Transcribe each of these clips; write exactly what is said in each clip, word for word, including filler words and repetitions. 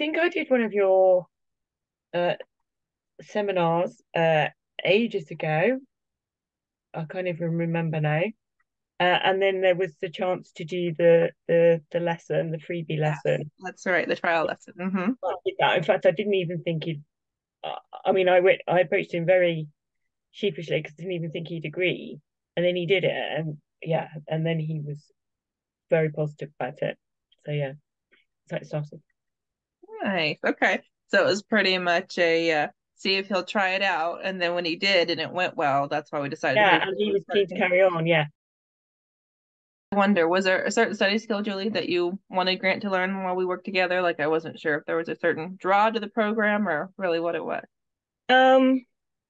think I did one of your uh, seminars uh, ages ago. I can't even remember now. Uh, and then there was the chance to do the the the lesson, the freebie Yes, lesson. that's right, the trial lesson. Hmm. I did that. In fact, I didn't even think he'd. Uh, I mean, I went. I approached him very sheepishly because I didn't even think he'd agree, and then he did it, and yeah, and then he was very positive about it. So yeah, that's how it started. Nice. Okay. So it was pretty much a uh, see if he'll try it out. And then when he did and it went well, that's why we decided, hey, Yeah, maybe and he we'll was start keen to carry on. Yeah. I wonder, was there a certain study skill, Julie, that you wanted Grant to learn while we worked together? Like I wasn't sure if there was a certain draw to the program or really what it was. Um,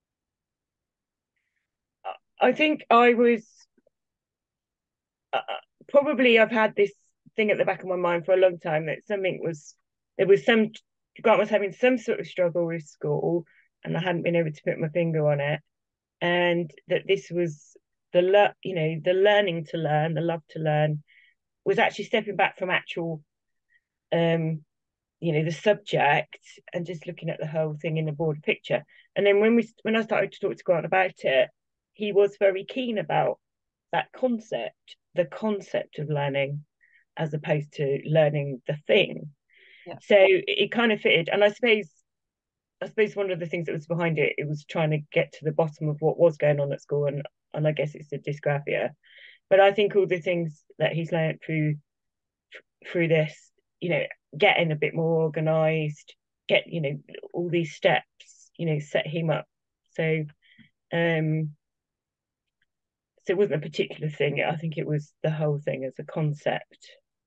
I think I was uh, probably I've had this thing at the back of my mind for a long time that something was there was some Grant was having some sort of struggle with school, and I hadn't been able to put my finger on it, and that this was the le- you know the learning to learn, the love to learn was actually stepping back from actual um you know the subject and just looking at the whole thing in the broader picture. And then when we when I started to talk to Grant about it, he was very keen about that concept, the concept of learning as opposed to learning the thing. Yeah. So it kind of fitted. And I suppose I suppose one of the things that was behind it, it was trying to get to the bottom of what was going on at school, and and I guess it's the dysgraphia. But I think all the things that he's learned through through this, you know, getting a bit more organized, get you know all these steps, you know, set him up. So um, so it wasn't a particular thing. I think it was the whole thing as a concept.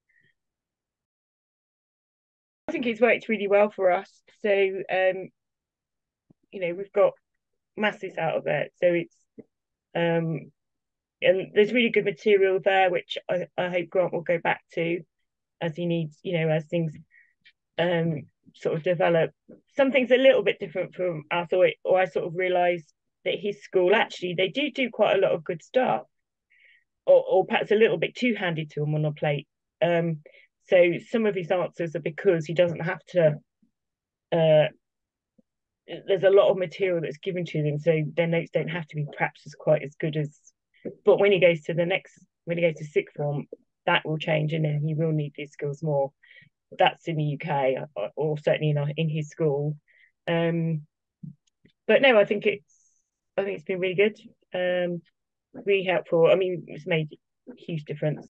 I think it's worked really well for us. So um, you know, we've got masses out of it. So it's um and there's really good material there, which I, I hope Grant will go back to as he needs, you know, as things um sort of develop. Something's a little bit different from us, or, or I sort of realised that his school actually they do do quite a lot of good stuff, or, or perhaps a little bit too handy to him on a plate. Um, so some of his answers are because he doesn't have to. Uh, there's a lot of material that's given to them, so their notes don't have to be perhaps as quite as good as. But when he goes to the next, when he goes to sixth form, that will change, and then he will need these skills more. That's in the U K, or, or certainly in, in his school. Um, but no, I think it's, I think it's been really good. Um, really helpful. I mean, it's made a huge difference.